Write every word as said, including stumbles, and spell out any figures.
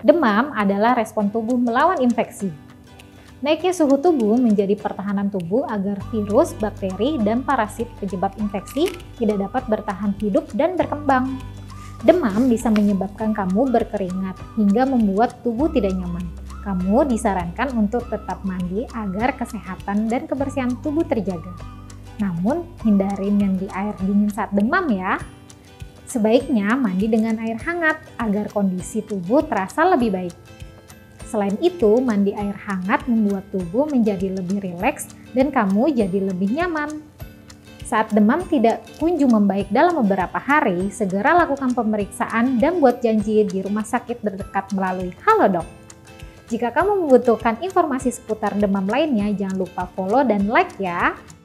Demam adalah respon tubuh melawan infeksi. Naiknya suhu tubuh menjadi pertahanan tubuh agar virus, bakteri, dan parasit penyebab infeksi tidak dapat bertahan hidup dan berkembang. Demam bisa menyebabkan kamu berkeringat hingga membuat tubuh tidak nyaman. Kamu disarankan untuk tetap mandi agar kesehatan dan kebersihan tubuh terjaga. Namun, hindarin mandi air dingin saat demam ya. Sebaiknya mandi dengan air hangat agar kondisi tubuh terasa lebih baik. Selain itu, mandi air hangat membuat tubuh menjadi lebih rileks dan kamu jadi lebih nyaman. Saat demam tidak kunjung membaik dalam beberapa hari, segera lakukan pemeriksaan dan buat janji di rumah sakit terdekat melalui Halodoc. Jika kamu membutuhkan informasi seputar demam lainnya, jangan lupa follow dan like ya.